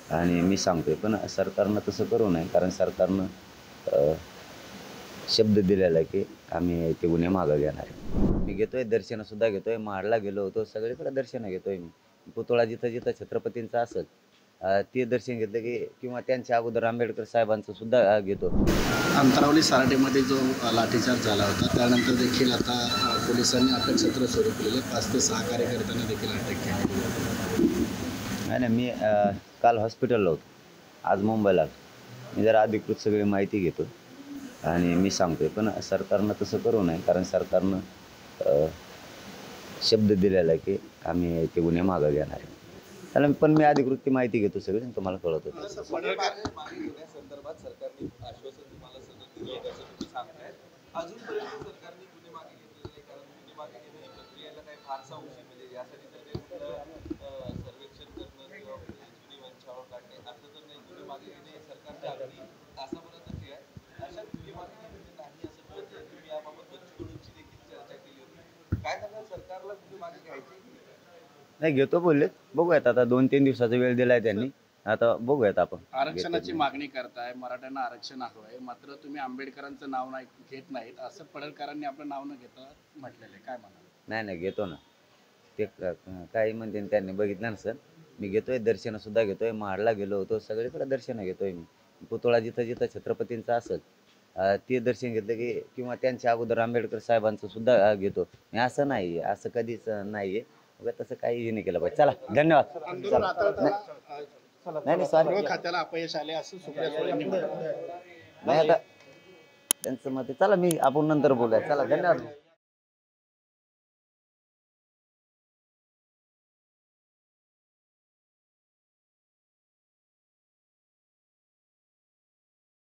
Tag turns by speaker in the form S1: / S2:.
S1: आणि मी सांगतोय, पण सरकारनं तसं करू नये. कारण सरकारनं अ, शब्द दिलेला आहे, की आम्ही ते गुन्हे मागे घेणार आहे. मी घेतोय, दर्शनंसुद्धा घेतोय. महाडला गेलो होतो, सगळीकडे दर्शनं घेतोय मी. पुतळा जिथं-जिथं छत्रपतींचा असेल ते दर्शन घेतलं, की किंवा त्यांच्या अगोदर आंबेडकर साहेबांचं सुद्धा घेतो.
S2: अंतरावली साराटीमध्ये जो लाठीचार्ज झाला होता त्यानंतर देखील आता पोलिसांनी अटकसत्र सुरू केलेले 5 ते 6 कार्यकर्त्यांना देखील अटक केली.
S1: नाही, नाही. मी काल हॉस्पिटलला होतो. आज मुंबईला आलो. मी जरा अधिकृत सगळी माहिती घेतो आणि मी सांगतोय, पण सरकारनं तसं करू नये. कारण सरकारनं शब्द दिलेला आहे, की आम्ही ते गुन्हे मागे घेणार आहे. त्याला पण मी अधिकृत ती माहिती घेतो सगळी आणि तुम्हाला कळवतो.
S3: संदर्भात सरकारने आश्वासन तुम्हाला सतत दिलं होतं असं तुम्ही सांगताय. अजूनपर्यंत सरकारने गुन्हे मागे घेतलेले नाही, कारण गुन्हे मागे घेणं ही प्रक्रियेला काही फारसा उशीर म्हणजे यासाठी तर काही कुठलं सर्वेक्षण करणं किंवा जुनी वंशावळ काढणे असं तर नाही. गुन्हे मागे घेणे हे सरकारच्या अगदी आसामनातच आहे. अशा गुन्हे मागे घेतलेले नाही असं कळतंय. तुम्ही याबाबत बच्चू कडूंची देखील चर्चा केली होती. काय सांगाल, सरकारला गुन्हे मागे घ्यायचे की
S1: नाही, घेतो बोललेत. बघूयात आता 2-3 दिवसाचा वेळ दिलाय त्यांनी. आता बघूयात आपण.
S2: आरक्षणाची मागणी करताय, मराठ्यांना आरक्षण हवं आहे, मात्र तुम्ही आंबेडकरांचं नाव नाही घेत नाहीत असं पडळकरांनी आपलं नाव न घेता म्हटलेलं आहे. काय म्हणाल?
S1: नाही, नाही. घेतो ना. ते काही म्हणते त्यांनी बघितलं ना सर. मी घेतोय, दर्शनंसुद्धा घेतोय. महाडला गेलो होतो, सगळीकडे दर्शनं घेतोय मी. पुतळा जिथं-जिथं छत्रपतींचा असेल ते दर्शन घेतलं, की किंवा त्यांच्या अगोदर आंबेडकर साहेबांचं सुद्धा घेतो. मी असं नाही आहे, असं कधीच नाही आहे. उगाच तसं काही हे नाही केलं पाहिजे. चला, धन्यवाद. नाही, नाही. सॉरी.
S2: गृह खात्याला अपयश आले असं सुप्रिया सुळेंनी म्हटलं.
S1: नाही, आता त्यांचं मत आहे. चला, आपण नंतर बोलूया. चला, धन्यवाद.